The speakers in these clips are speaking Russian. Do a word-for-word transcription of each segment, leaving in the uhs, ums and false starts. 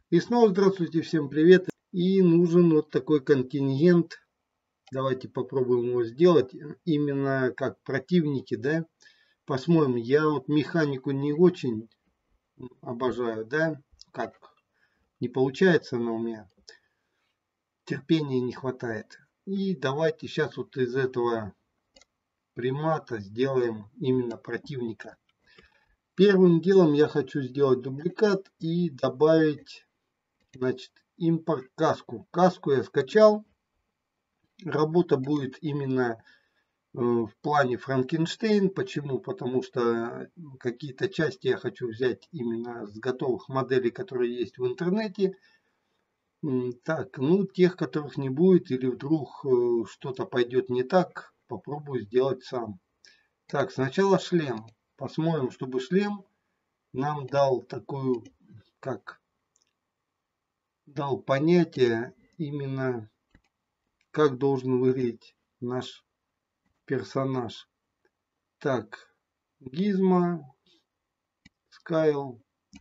И снова здравствуйте, всем привет. И нужен вот такой контингент. Давайте попробуем его сделать. Именно как противники, да. Посмотрим. Я вот механику не очень обожаю, да. Как не получается она у меня. Терпения не хватает. И давайте сейчас вот из этого примата сделаем именно противника. Первым делом я хочу сделать дубликат и добавить, значит, импорт каску. Каску я скачал. Работа будет именно в плане Франкенштейн. Почему? Потому что какие-то части я хочу взять именно с готовых моделей, которые есть в интернете. Так, ну тех, которых не будет, или вдруг что-то пойдет не так, попробую сделать сам. Так, сначала шлем. Посмотрим, чтобы шлем нам дал такую, как дал понятие именно, как должен выглядеть наш персонаж. Так, Gizmo, Скайл.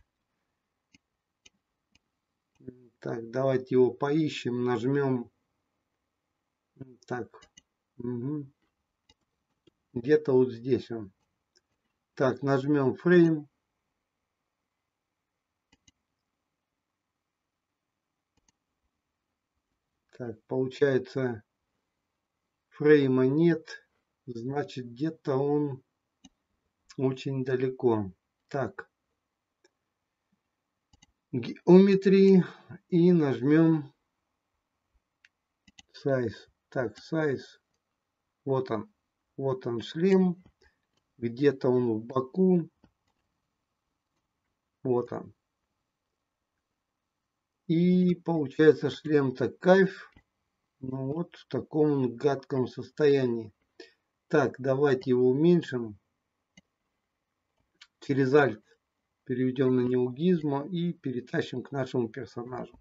Так, давайте его поищем, нажмем. Так, угу. Где-то вот здесь он. Так, нажмем Frame. Так, получается, фрейма нет. Значит, где-то он очень далеко. Так, Geometry и нажмем Size. Так, Size. Вот он. Вот он шлем. Где-то он в боку. Вот он. И получается шлем-то кайф. Ну вот в таком гадком состоянии. Так, давайте его уменьшим. Через Alt переведем на него Gizmo и перетащим к нашему персонажу.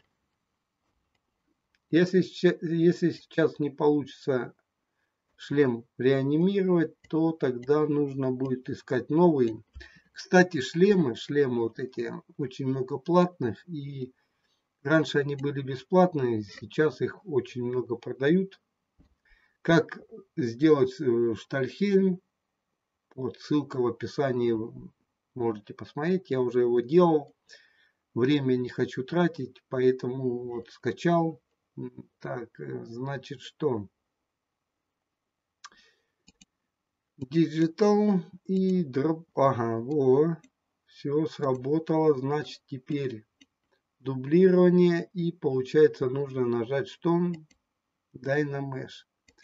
Если, если сейчас не получится шлем реанимировать, то тогда нужно будет искать новый. Кстати, шлемы, шлемы вот эти очень много платных, и раньше они были бесплатные, сейчас их очень много продают. Как сделать Штальхельм? Вот ссылка в описании, можете посмотреть, я уже его делал. Время не хочу тратить, поэтому вот скачал. Так, значит что? Digital и дроп. Ага, во. Все сработало. Значит, теперь дублирование. И получается нужно нажать что? Dynamesh.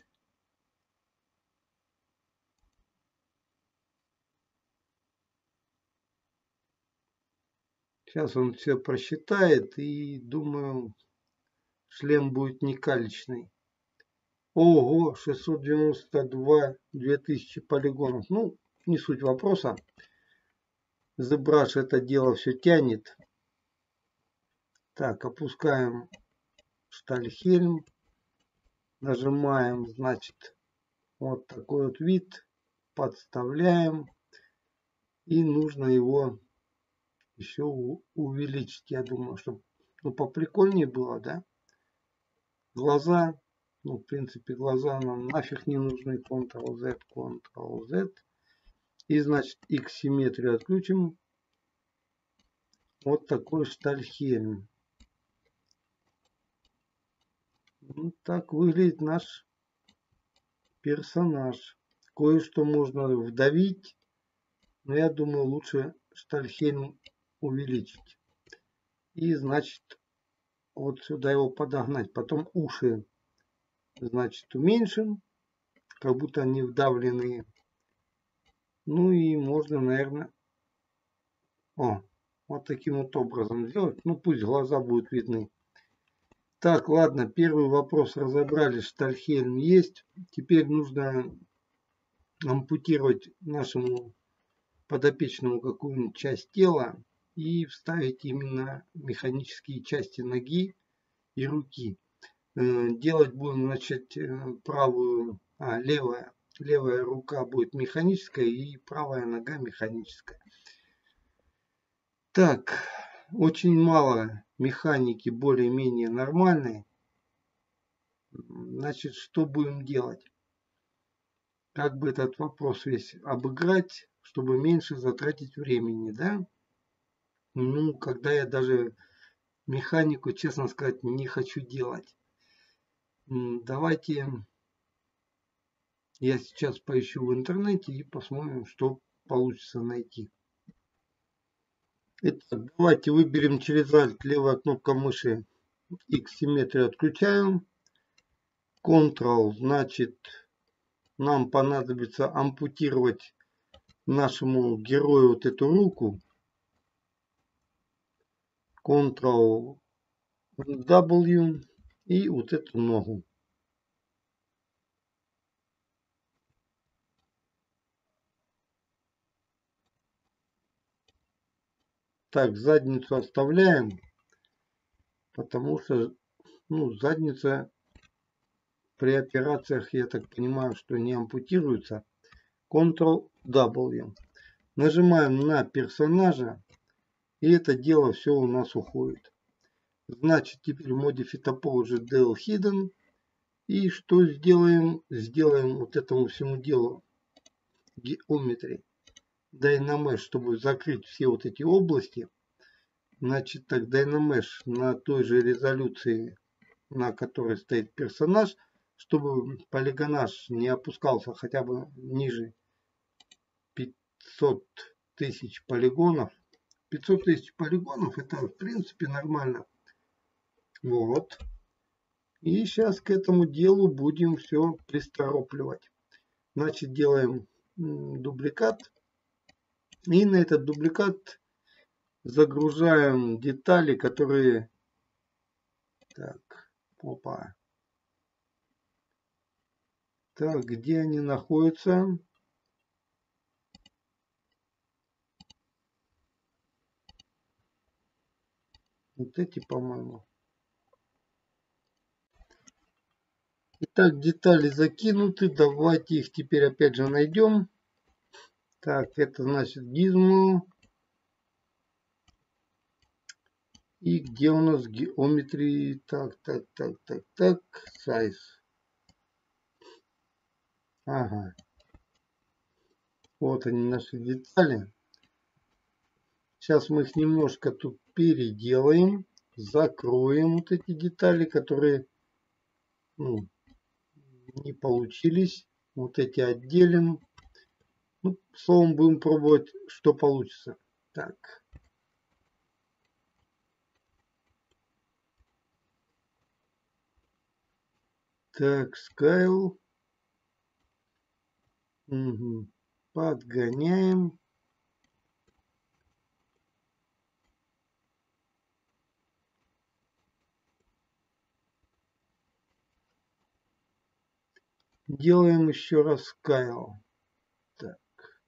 Сейчас он все просчитает. И думаю, шлем будет не калечный. Ого, шестьсот девяносто два две тысячи полигонов. Ну, не суть вопроса. ZBrush это дело все тянет. Так, опускаем Штальхельм. Нажимаем, значит, вот такой вот вид. Подставляем. И нужно его еще увеличить. Я думаю, чтобы ну, поприкольнее было, да? Глаза. Ну, в принципе, глаза нам нафиг не нужны. контрол-Z, контрол-Z. И, значит, X-симметрию отключим. Вот такой Штальхельм. Вот так выглядит наш персонаж. Кое-что можно вдавить. Но я думаю, лучше Штальхельм увеличить. И, значит, вот сюда его подогнать. Потом уши, значит, уменьшим. Как будто они вдавленные. Ну и можно, наверное, о, вот таким вот образом сделать. Ну, пусть глаза будут видны. Так, ладно, первый вопрос разобрали. Штальхельм есть. Теперь нужно ампутировать нашему подопечному какую-нибудь часть тела и вставить именно механические части ноги и руки. Делать будем, значит, правую, а, левая, левая рука будет механическая и правая нога механическая. Так, очень мало механики более-менее нормальные. Значит, что будем делать? Как бы этот вопрос весь обыграть, чтобы меньше затратить времени, да? Ну, когда я даже механику, честно сказать, не хочу делать. Давайте я сейчас поищу в интернете и посмотрим, что получится найти. Итак, давайте выберем через Alt, левая кнопка мыши, X-симметрию отключаем. Ctrl, значит, нам понадобится ампутировать нашему герою вот эту руку. Ctrl W и вот эту ногу. Так, задницу оставляем, потому что, ну, задница при операциях, я так понимаю, что не ампутируется. Ctrl W. Нажимаем на персонажа, и это дело все у нас уходит. Значит, теперь Modify Topology Del Hidden. И что сделаем? Сделаем вот этому всему делу Geometry Dynamesh, чтобы закрыть все вот эти области. Значит, так, Dynamesh на той же резолюции, на которой стоит персонаж, чтобы полигонаж не опускался хотя бы ниже пятьсот тысяч полигонов. пятьсот тысяч полигонов, это в принципе нормально. Вот. И сейчас к этому делу будем все присторопливать. Значит, делаем дубликат. И на этот дубликат загружаем детали, которые... Так, опа. Так, где они находятся? Вот эти, по-моему. Итак, детали закинуты. Давайте их теперь опять же найдем. Так, это значит Gizmo. И где у нас геометрии? Так, так, так, так, так. Size. Ага. Вот они, наши детали. Сейчас мы их немножко тут переделаем. Закроем вот эти детали, которые, ну, не получились. Вот эти отделим. Ну, словом, будем пробовать, что получится. Так. Так, Scale. Угу. Подгоняем. Делаем еще раз Scale. Так.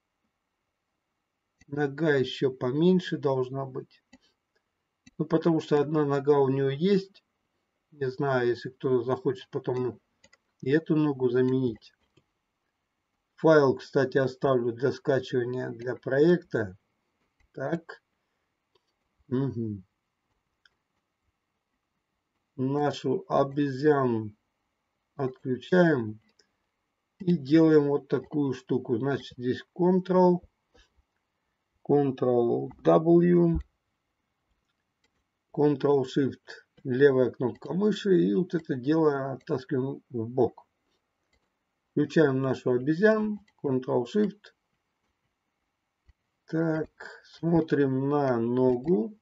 Нога еще поменьше должна быть. Ну, потому что одна нога у нее есть. Не знаю, если кто захочет потом и эту ногу заменить. Файл, кстати, оставлю для скачивания для проекта. Так. Угу. Нашу обезьяну отключаем. И делаем вот такую штуку. Значит, здесь Ctrl. Ctrl W. Ctrl Shift. Левая кнопка мыши. И вот это дело оттаскиваем в бок. Включаем нашу обезьяну. Ctrl Shift. Так. Смотрим на ногу.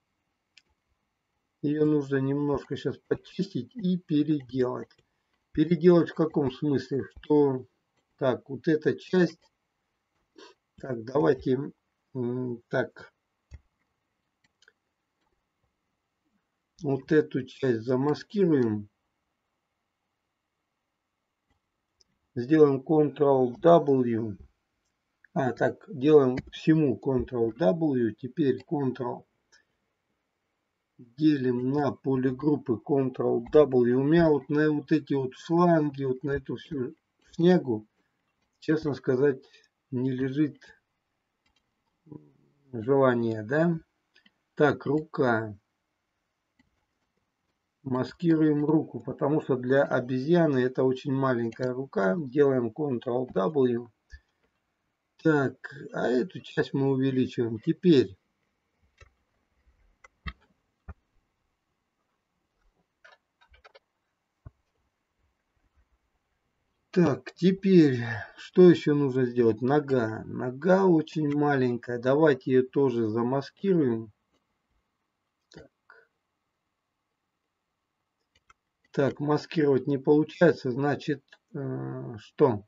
Ее нужно немножко сейчас почистить и переделать. Переделать в каком смысле? Что, так, вот эта часть. Так, давайте, так, вот эту часть замаскируем. Сделаем Ctrl W. А, так, делаем всему Ctrl W. Теперь Ctrl. Делим на полигруппы Ctrl W. У меня вот на вот эти вот фланги, вот на эту всю снегу, честно сказать, не лежит желание, да? Так, рука. маскируем руку, потому что для обезьяны это очень маленькая рука. Делаем контрол дабл ю. Так, а эту часть мы увеличиваем. Теперь Так, теперь, что еще нужно сделать? Нога. Нога очень маленькая. Давайте ее тоже замаскируем. Так, так маскировать не получается. Значит, э, что?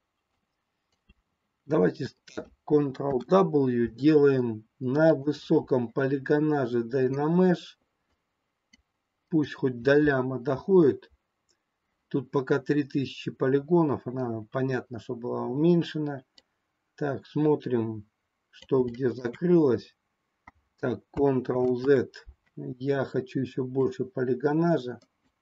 Давайте контрол дабл ю делаем на высоком полигонаже Dynamesh. Пусть хоть до ляма доходит. Тут пока три тысячи полигонов. Она, понятно, что была уменьшена. Так, смотрим, что где закрылось. Так, контрол зет. Я хочу еще больше полигонажа.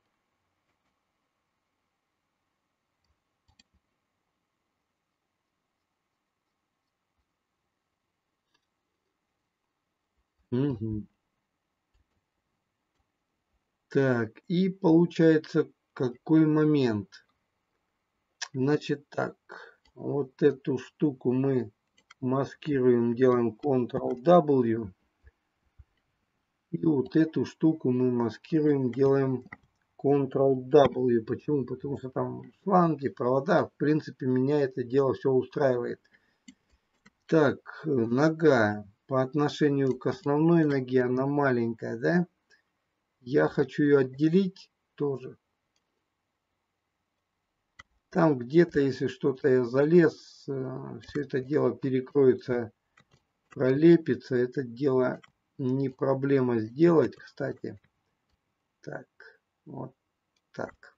Угу. Так, и получается какой момент. Значит так, вот эту штуку мы маскируем, делаем контрол дабл ю. И вот эту штуку мы маскируем, делаем контрол дабл ю. Почему? Потому что там шланги, провода. В принципе, меня это дело все устраивает. Так, нога. По отношению к основной ноге она маленькая, да? Я хочу ее отделить тоже. Там где-то, если что-то я залез, все это дело перекроется, пролепится. Это дело не проблема сделать, кстати. Так, вот так.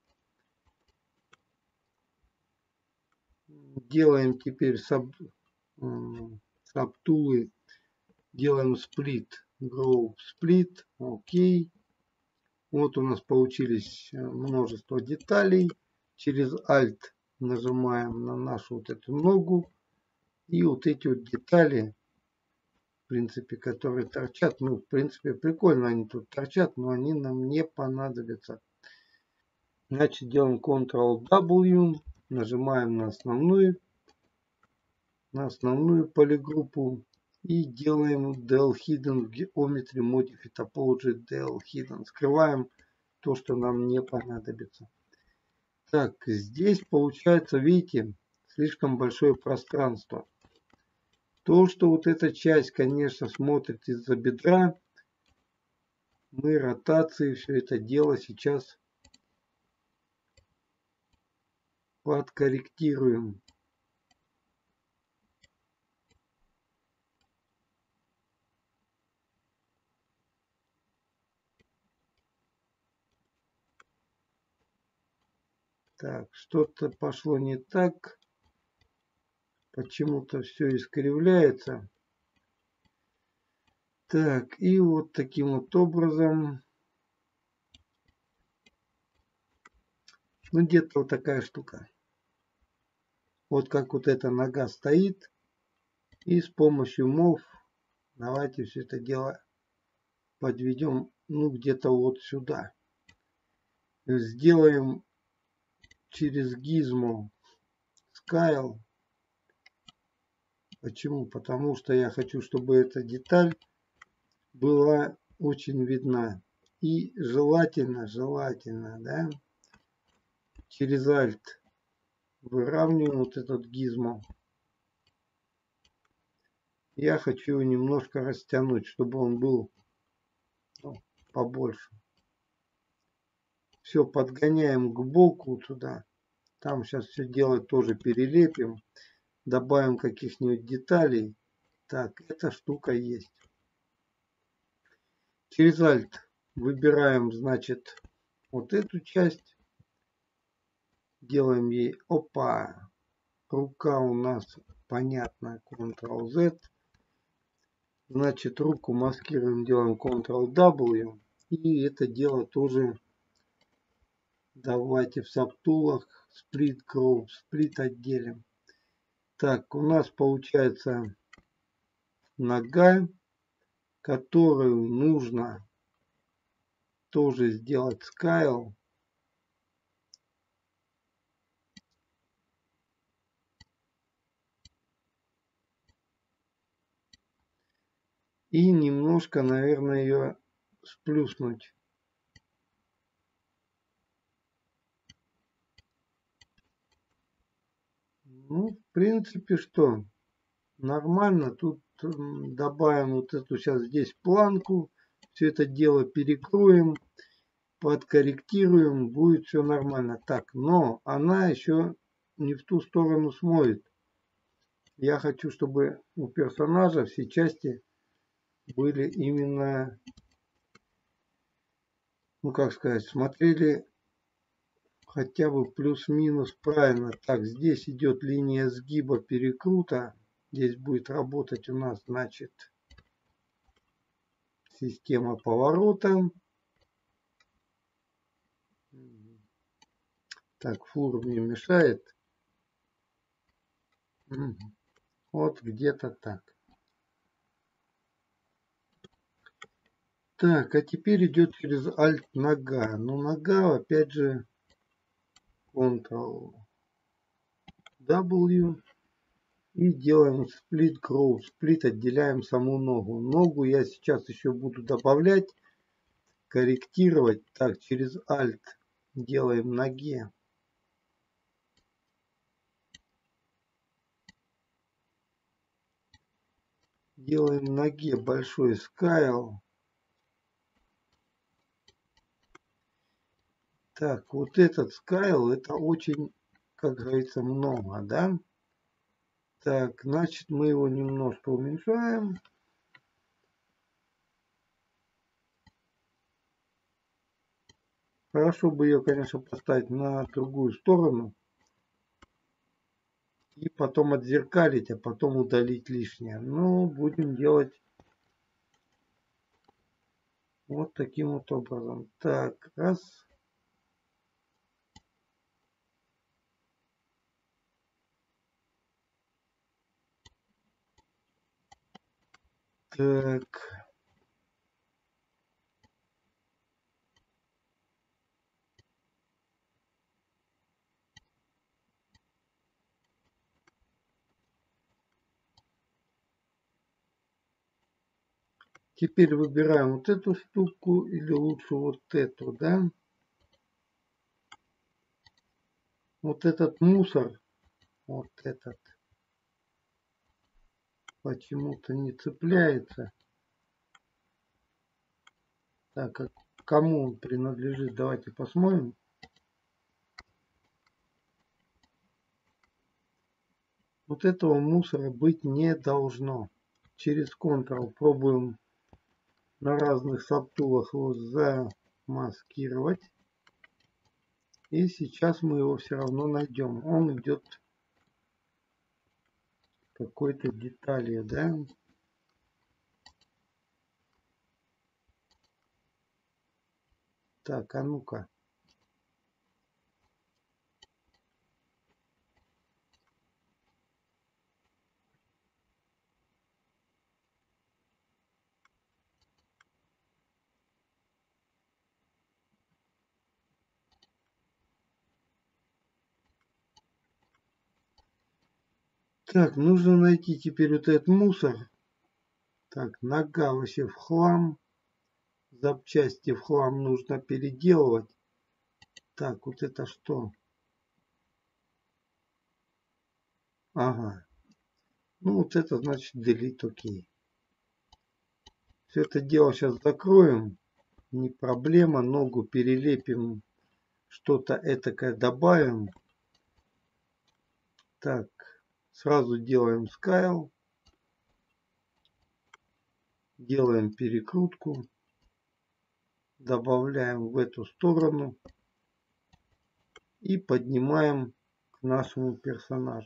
Делаем теперь саб, сабтулы. Делаем сплит. Grow split. Окей. Вот у нас получились множество деталей. Через Alt нажимаем на нашу вот эту ногу. И вот эти вот детали, в принципе, которые торчат. Ну, в принципе, прикольно они тут торчат, но они нам не понадобятся. Значит, делаем контрол дабл ю. Нажимаем на основную, на основную полигруппу. И делаем ди эл Hidden Geometry Modify Topology ди эл Hidden. Скрываем то, что нам не понадобится. Так, здесь получается, видите, слишком большое пространство. То, что вот эта часть, конечно, смотрит из-за бедра, мы ротации все это дело сейчас подкорректируем. Так, что-то пошло не так. Почему-то все искривляется. Так, и вот таким вот образом. Ну, где-то вот такая штука. Вот как вот эта нога стоит. И с помощью мов давайте все это дело подведем, ну, где-то вот сюда. Сделаем через гизмо Scale. Почему? Потому что я хочу, чтобы эта деталь была очень видна. И желательно, желательно, да, через Alt выравниваем вот этот гизмо. Я хочу его немножко растянуть, чтобы он был, ну, побольше. Все подгоняем к боку туда. Там сейчас все дело тоже перелепим. Добавим каких-нибудь деталей. Так, эта штука есть. Через Alt выбираем, значит, вот эту часть. Делаем ей, опа, рука у нас понятно, контрол зет. Значит, руку маскируем, делаем контрол дабл ю. И это дело тоже давайте в сабтулах Split Grow, Split отделим. Так, у нас получается нога, которую нужно тоже сделать scale. И немножко, наверное, ее сплюснуть. Ну, в принципе, что? Нормально. Тут добавим вот эту сейчас здесь планку. Все это дело перекроем. Подкорректируем. Будет все нормально. Так, но она еще не в ту сторону смотрит. Я хочу, чтобы у персонажа все части были именно, ну как сказать, смотрели хотя бы плюс-минус правильно. Так, здесь идет линия сгиба перекрута. Здесь будет работать у нас, значит, система поворота. Так, фур мне мешает. Вот где-то так. Так, а теперь идет через Alt нога. Ну, нога, опять же, контрол дабл ю. И делаем Split Grow. Split отделяем саму ногу. Ногу я сейчас еще буду добавлять, корректировать. Так, через Alt делаем ноге. Делаем ноге большой scale. Так, вот этот scale, это очень, как говорится, много, да? Так, значит, мы его немножко уменьшаем. Хорошо бы ее, конечно, поставить на другую сторону. И потом отзеркалить, а потом удалить лишнее. Ну, будем делать вот таким вот образом. Так, раз. Так. Теперь выбираем вот эту штуку или лучше вот эту, да? Вот этот мусор, вот этот, почему-то не цепляется. Так, а кому он принадлежит, давайте посмотрим. Вот этого мусора быть не должно. Через Ctrl пробуем на разных сабтулах его замаскировать. И сейчас мы его все равно найдем. Он идет какой-то детали, да? Так, а ну-ка. Так, нужно найти теперь вот этот мусор. Так, нога вообще в хлам. Запчасти в хлам нужно переделывать. Так, вот это что? Ага. Ну, вот это значит delete OK. Все это дело сейчас закроем. Не проблема. Ногу перелепим. Что-то этакое добавим. Так. Сразу делаем scale. Делаем перекрутку. Добавляем в эту сторону. И поднимаем к нашему персонажу.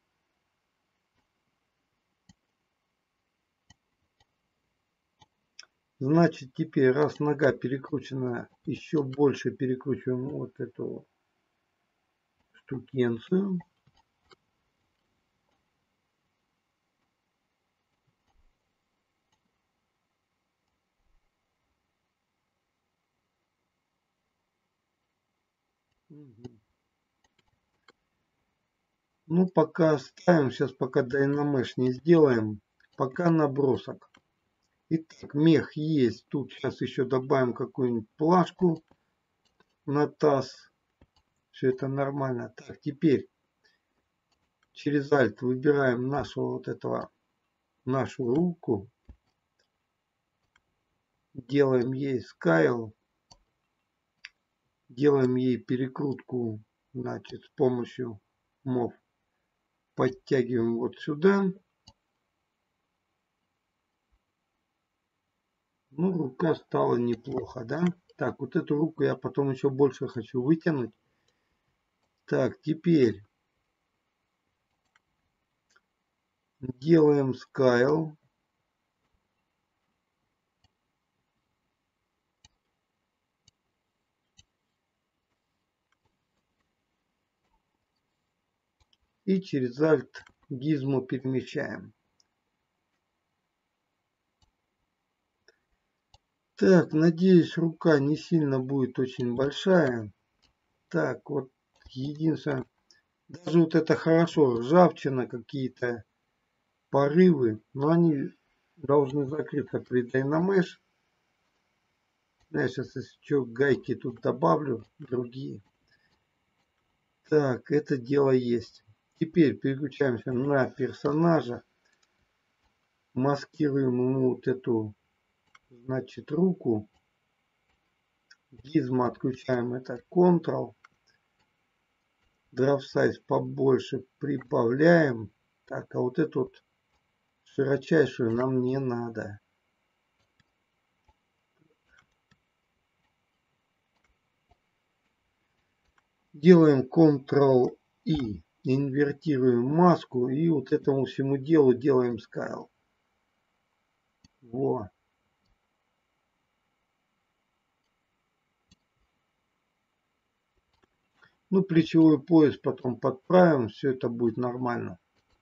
Значит, теперь, раз нога перекручена, еще больше перекручиваем вот эту штукенцию. Угу. Ну, пока оставим, сейчас пока Dynamesh не сделаем. Пока набросок. Итак, мех есть. Тут сейчас еще добавим какую-нибудь плашку на таз. Все это нормально. Так, теперь через Alt выбираем нашего вот этого, нашу руку. Делаем ей Scale. Делаем ей перекрутку, значит, с помощью мов. Подтягиваем вот сюда. Ну, рука стала неплохо, да? Так, вот эту руку я потом еще больше хочу вытянуть. Так, теперь делаем Scale. И через Alt Gizmo перемещаем. Так, надеюсь, рука не сильно будет очень большая. Так, вот единственное, даже вот это хорошо, ржавчина, какие-то порывы, но они должны закрыться при Dynamesh. Я сейчас еще гайки тут добавлю, другие. Так, это дело есть. Теперь переключаемся на персонажа. Маскируем ему вот эту, значит, руку. Гизмо отключаем, это Ctrl. Draw Size побольше прибавляем. Так, а вот эту вот широчайшую нам не надо. Делаем Ctrl-I. Инвертируем маску и вот этому всему делу делаем Scale. Во. Ну, плечевой пояс потом подправим, все это будет нормально.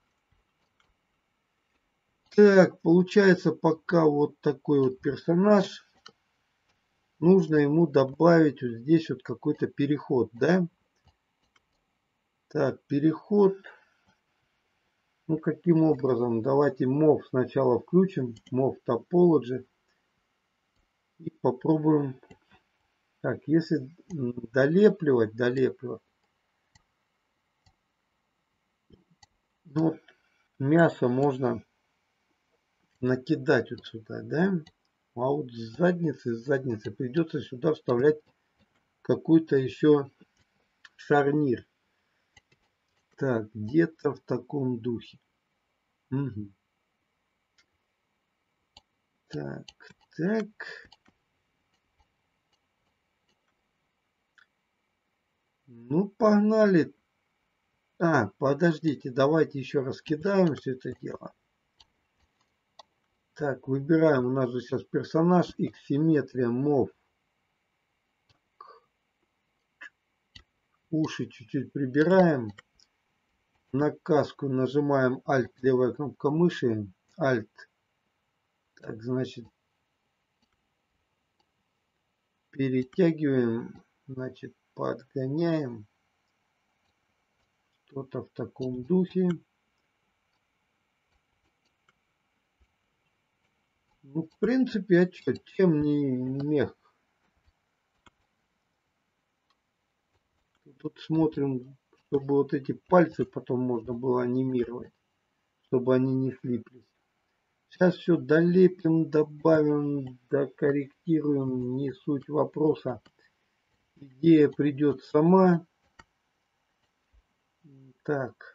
Так, получается пока вот такой вот персонаж. Нужно ему добавить вот здесь вот какой-то переход, да? Так, переход. Ну, каким образом? Давайте мов сначала включим. Mov Topology. И попробуем. Так, если долепливать, долепливать. Ну, вот мясо можно накидать вот сюда, да? А вот с задницы, с задницы придется сюда вставлять какой-то еще шарнир. Так, где-то в таком духе. Угу. Так, так. Ну, погнали. А, подождите, давайте еще раз кидаем все это дело. Так, выбираем, у нас же сейчас персонаж, X-симметрия, мов. Уши чуть-чуть прибираем. На каску нажимаем Alt, левая кнопка мыши. Alt. Так, значит, перетягиваем, значит, подгоняем. Что-то в таком духе. Ну, в принципе, а что, чем не мех? Тут смотрим, чтобы вот эти пальцы потом можно было анимировать, чтобы они не слиплись. Сейчас все долепим, добавим, докорректируем, не суть вопроса. Идея придет сама. Так.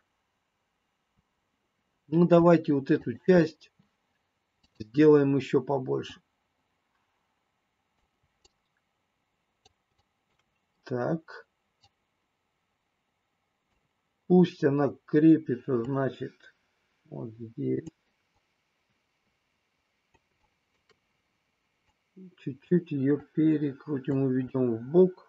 Ну, давайте вот эту часть сделаем еще побольше. Так. Пусть она крепится, значит, вот здесь. Чуть-чуть ее перекрутим, уведем в бок.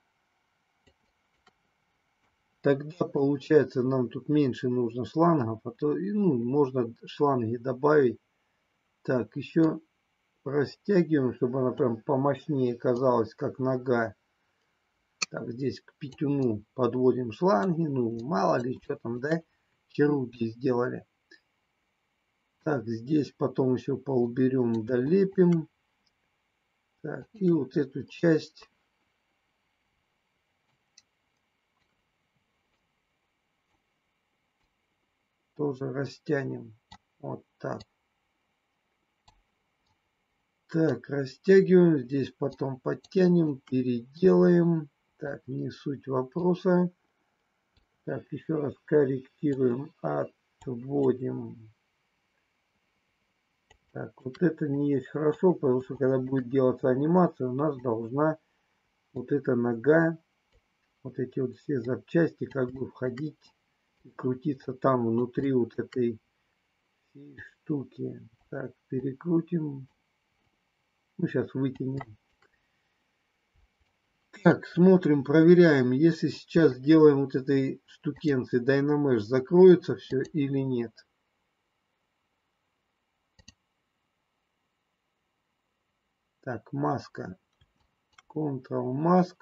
Тогда получается нам тут меньше нужно шлангов, а то ну, можно шланги добавить. Так, еще растягиваем, чтобы она прям помощнее казалась, как нога. Так, здесь к пятюну подводим шланги. Ну, мало ли, что там, да, хирурги сделали. Так, здесь потом еще поуберем, долепим. Так, и вот эту часть тоже растянем. Вот так. Так, растягиваем. Здесь потом подтянем, переделаем. Так, не суть вопроса. Так, еще раз корректируем, отводим. Так, вот это не есть хорошо, потому что когда будет делаться анимация, у нас должна вот эта нога, вот эти вот все запчасти как бы входить и крутиться там внутри вот этой всей штуки. Так, перекрутим. Ну, сейчас вытянем. Так, смотрим, проверяем. Если сейчас сделаем вот этой штукенции Dynamesh, закроется все или нет. Так, маска. Ctrl Mask.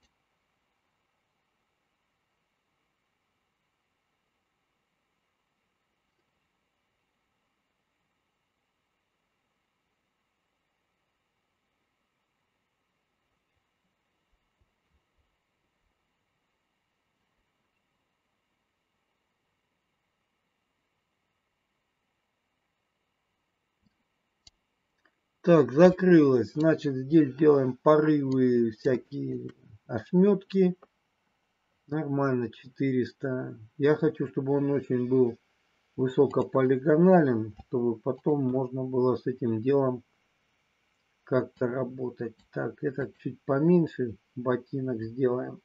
Так, закрылось. Значит, здесь делаем порывы, всякие ошметки. Нормально, четыреста. Я хочу, чтобы он очень был высокополигонален, чтобы потом можно было с этим делом как-то работать. Так, этот чуть поменьше ботинок сделаем.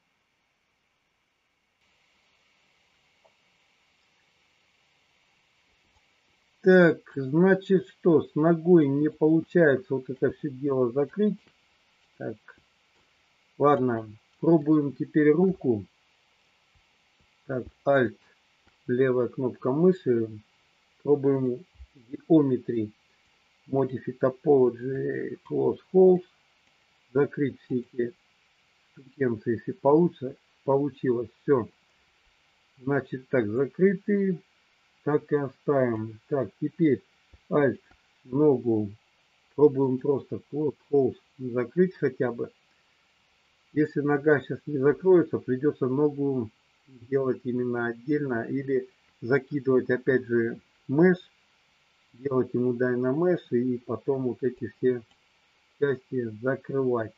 Так, значит что, с ногой не получается вот это все дело закрыть. Так, ладно, пробуем теперь руку. Так, Alt, левая кнопка мыши. Пробуем Geometry, Modify Topology, Close Holes. Закрыть все эти штукенцы, если получится. Получилось, все. Значит, так, закрытые. Так и оставим. Так, теперь Alt, ногу. Пробуем просто Close Holes закрыть хотя бы. Если нога сейчас не закроется, придется ногу делать именно отдельно или закидывать опять же mesh, делать ему Dynamesh и потом вот эти все части закрывать.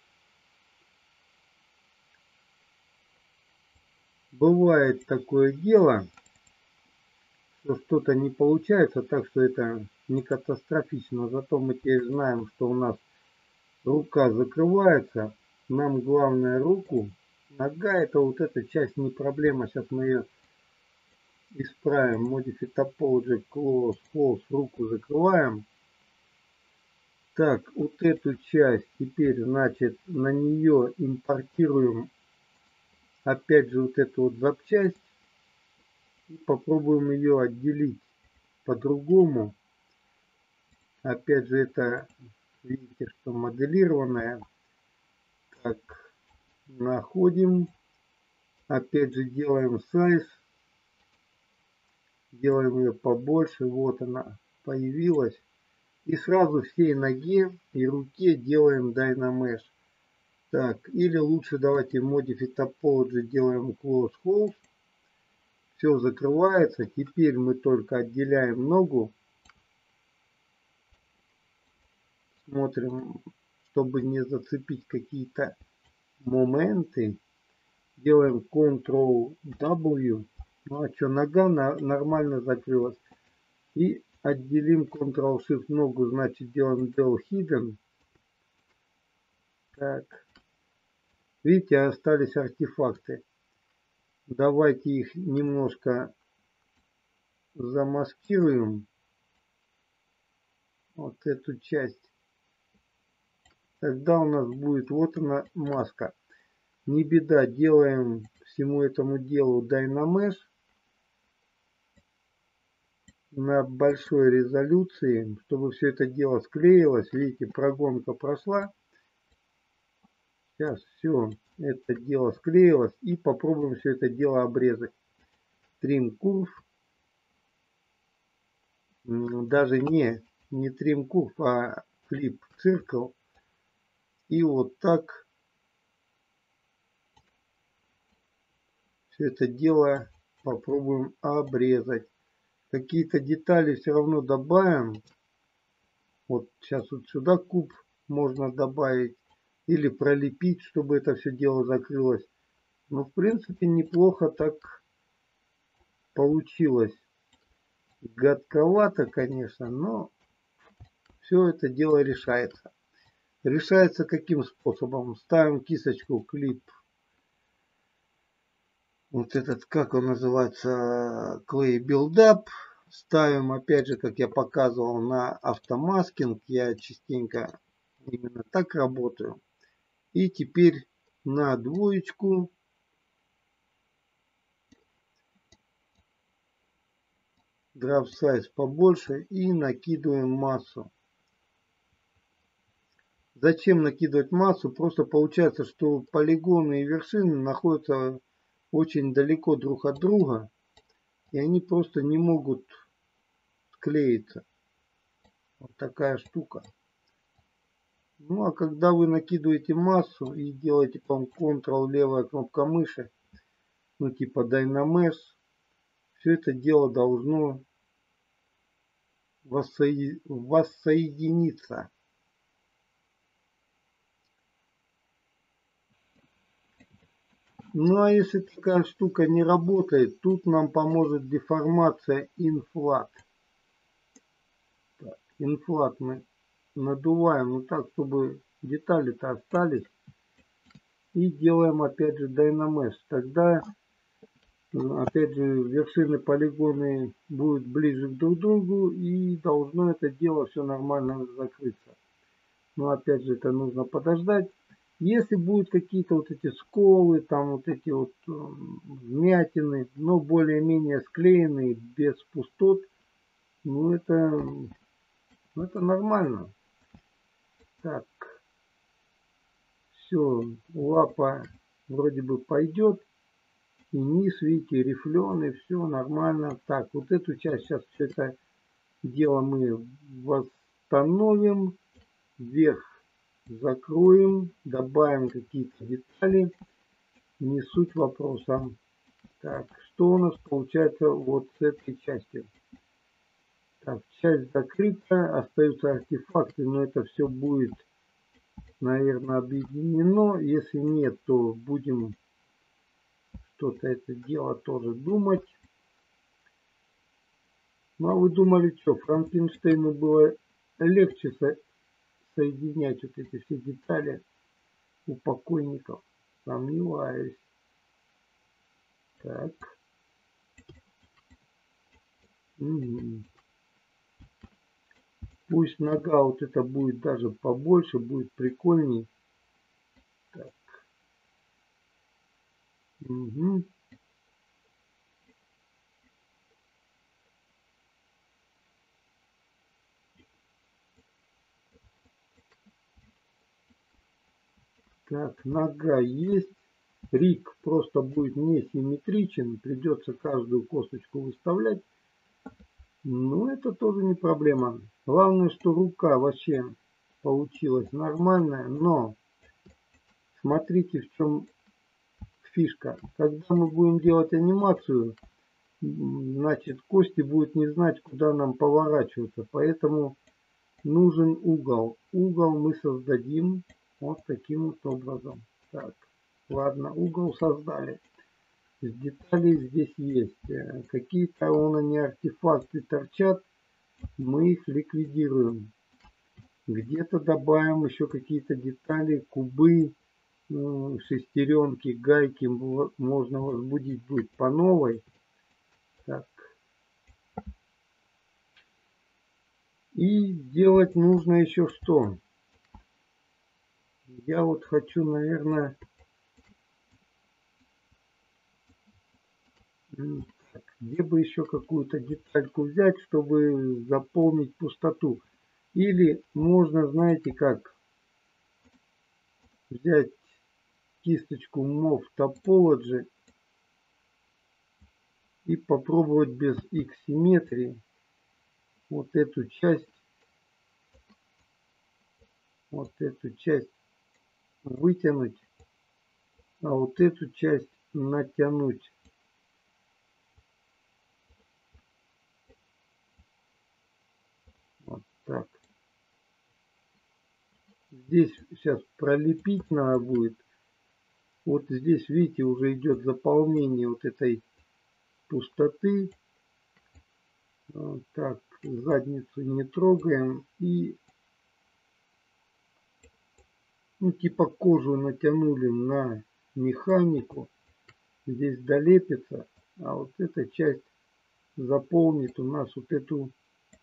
Бывает такое дело, что что-то не получается, так что это не катастрофично. Зато мы теперь знаем, что у нас рука закрывается. Нам главное руку. Нога это вот эта часть не проблема. Сейчас мы ее исправим. Modify Topology, Close Holes, руку закрываем. Так, вот эту часть теперь, значит, на нее импортируем опять же вот эту вот запчасть. И попробуем ее отделить по-другому. Опять же это, видите, что моделированная. Так, находим. Опять же делаем size. Делаем ее побольше. Вот она появилась. И сразу всей ноге и руке делаем Dynamesh. Так, или лучше давайте Modify Topology делаем Close Holes. Все закрывается. Теперь мы только отделяем ногу. Смотрим, чтобы не зацепить какие-то моменты. Делаем Ctrl W. Ну а что, нога на, нормально закрылась. И отделим Ctrl Shift ногу, значит делаем Del Hidden. Так. Видите, остались артефакты. Давайте их немножко замаскируем. Вот эту часть. Тогда у нас будет вот она маска. Не беда, делаем всему этому делу Dynamesh на большой резолюции, чтобы все это дело склеилось. Видите, прогонка прошла. Сейчас все. это дело склеилось. И попробуем все это дело обрезать. Trim Curve. Даже не, не Trim Curve, а Flip Circle. И вот так все это дело попробуем обрезать. Какие-то детали все равно добавим. Вот сейчас вот сюда куб можно добавить. Или пролепить, чтобы это все дело закрылось. Но в принципе неплохо так получилось. Гадковато, конечно, но все это дело решается. Решается каким способом? Ставим кисточку, клип. Вот этот, как он называется, Clay Build-Up. Ставим, опять же, как я показывал, на автомаскинг. Я частенько именно так работаю. И теперь на двоечку Drop Size побольше и накидываем массу. Зачем накидывать массу? Просто получается, что полигоны и вершины находятся очень далеко друг от друга. И они просто не могут склеиться. Вот такая штука. Ну а когда вы накидываете массу и делаете там Ctrl левая кнопка мыши, ну типа Dynamesh, все это дело должно воссоединиться. Ну а если такая штука не работает, тут нам поможет деформация Inflat. Так, Inflat мы надуваем, ну так, чтобы детали-то остались. И делаем опять же Dynamesh. Тогда опять же вершины полигоны будут ближе друг к другу и должно это дело все нормально закрыться. Но опять же это нужно подождать. Если будут какие-то вот эти сколы, там вот эти вот вмятины, но более-менее склеенные, без пустот, ну это, ну это нормально. Так, все, лапа вроде бы пойдет. И низ, видите, рифленый, все нормально. Так, вот эту часть сейчас все это дело мы восстановим. Вверх закроем, добавим какие-то детали. Не суть вопроса. Так, что у нас получается вот с этой частью? Так, часть закрыта, остаются артефакты, но это все будет, наверное, объединено. Если нет, то будем что-то это дело тоже думать. Ну а вы думали, что Франкенштейну было легче со соединять вот эти все детали у покойников? Сомневаюсь. Так. Угу. Пусть нога вот это будет даже побольше, будет прикольней. Так. Угу. Так, нога есть. Рик просто будет несимметричен. Придется каждую косточку выставлять. Но это тоже не проблема. Главное, что рука вообще получилась нормальная. Но смотрите, в чем фишка. Когда мы будем делать анимацию, значит, кости будут не знать, куда нам поворачиваться. Поэтому нужен угол. Угол мы создадим вот таким вот образом. Так, ладно, угол создали. Детали здесь есть. Какие-то он они артефакты торчат. Мы их ликвидируем. Где-то добавим еще какие-то детали, кубы, шестеренки, гайки можно возбудить будет по новой. Так. И сделать нужно еще что? Я вот хочу, наверное, так, где бы еще какую-то детальку взять, чтобы заполнить пустоту. Или можно, знаете как, взять кисточку мов Topology и попробовать без X-симметрии вот эту часть, вот эту часть вытянуть, а вот эту часть натянуть. Вот так. Здесь сейчас пролепить надо будет. Вот здесь, видите, уже идет заполнение вот этой пустоты. Вот так, задницу не трогаем. И ну, типа кожу натянули на механику. Здесь долепится. А вот эта часть заполнит у нас вот эту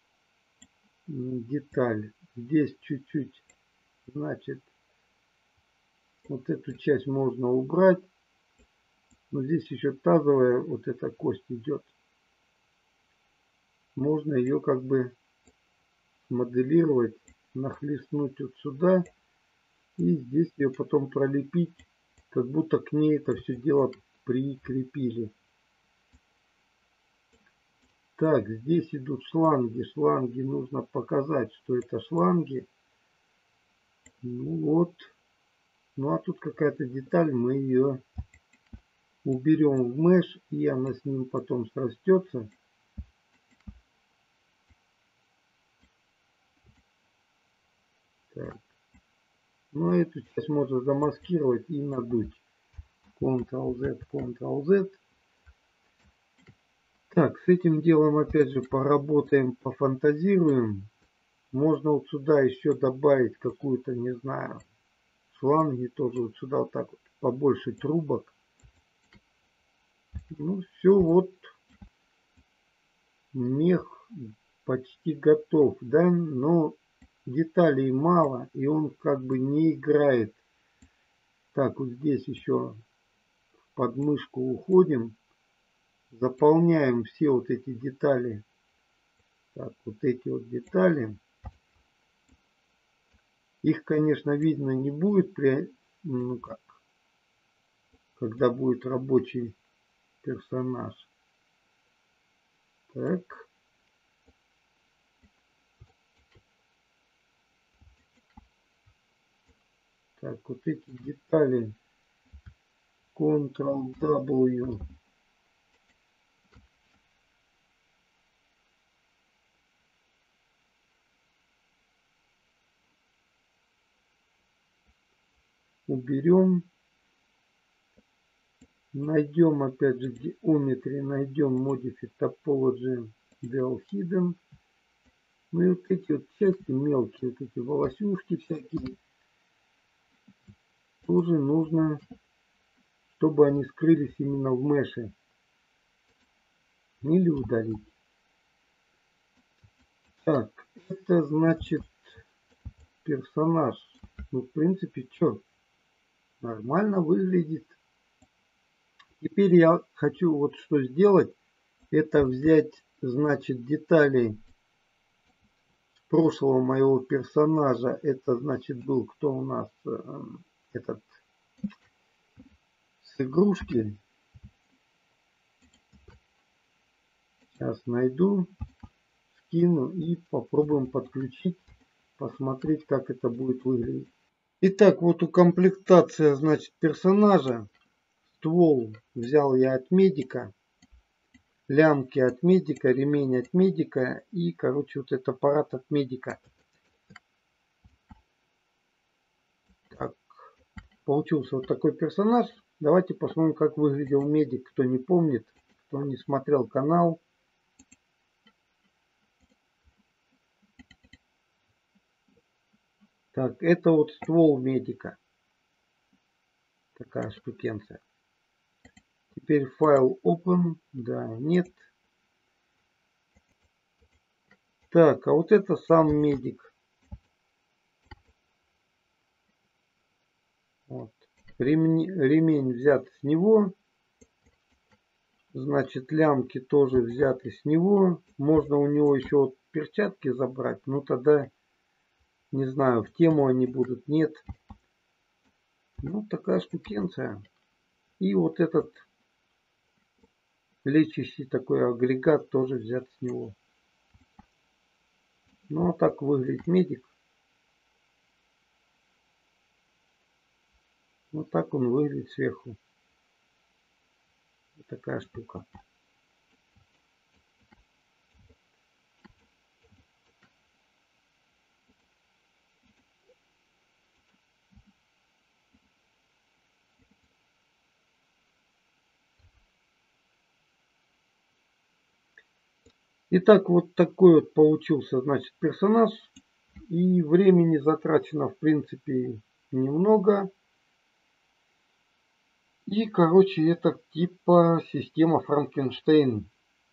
деталь. Здесь чуть-чуть, значит, вот эту часть можно убрать. Но здесь еще тазовая вот эта кость идет. Можно ее как бы моделировать, нахлестнуть вот сюда. И здесь ее потом пролепить, как будто к ней это все дело прикрепили. Так, здесь идут шланги. Шланги нужно показать, что это шланги. Ну вот. Ну а тут какая-то деталь, мы ее уберем в меш, и она с ним потом срастется. Так. Ну, эту часть можно замаскировать и надуть. контрол-зет, контрол-зет. Так, с этим делом опять же поработаем, пофантазируем. Можно вот сюда еще добавить какую-то, не знаю, шланги тоже вот сюда вот так вот, побольше трубок. Ну, все, вот мех почти готов, да, но деталей мало, и он как бы не играет. Так, вот здесь еще в подмышку уходим, заполняем все вот эти детали. Так, вот эти вот детали. Их, конечно, видно не будет, при, ну как, когда будет рабочий персонаж. Так. Так, вот эти детали. контрол-дабл-ю. Уберем. Найдем опять же geometry, найдем modify topology del hidden. Ну и вот эти вот части мелкие, вот эти волосюшки всякие, тоже нужно, чтобы они скрылись именно в меше. Или удалить. Так, это значит персонаж. Ну, в принципе, что, нормально выглядит. Теперь я хочу вот что сделать. Это взять, значит, детали прошлого моего персонажа. Это, значит, был кто у нас э, этот с игрушки. Сейчас найду, скину и попробуем подключить, посмотреть, как это будет выглядеть. Итак, вот укомплектация, значит, персонажа. Ствол взял я от медика, лямки от медика, ремень от медика и, короче, вот этот аппарат от медика. Так, получился вот такой персонаж. Давайте посмотрим, как выглядел медик, кто не помнит, кто не смотрел канал. Так, это вот ствол медика. Такая штукенция. Теперь файл open. Да, нет. Так, а вот это сам медик. Вот. Ремень, ремень взят с него. Значит, лямки тоже взяты с него. Можно у него еще вот перчатки забрать. Но тогда, не знаю, в тему они будут, нет. Ну, такая штукенция. И вот этот лечащий такой агрегат тоже взят с него. Ну, а так выглядит медик. Вот так он выглядит сверху. Вот такая штука. Итак, вот такой вот получился, значит, персонаж. И времени затрачено, в принципе, немного. И, короче, это типа система Франкенштейн.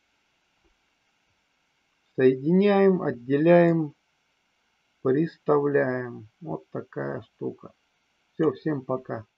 Соединяем, отделяем, приставляем. Вот такая штука. Все, всем пока.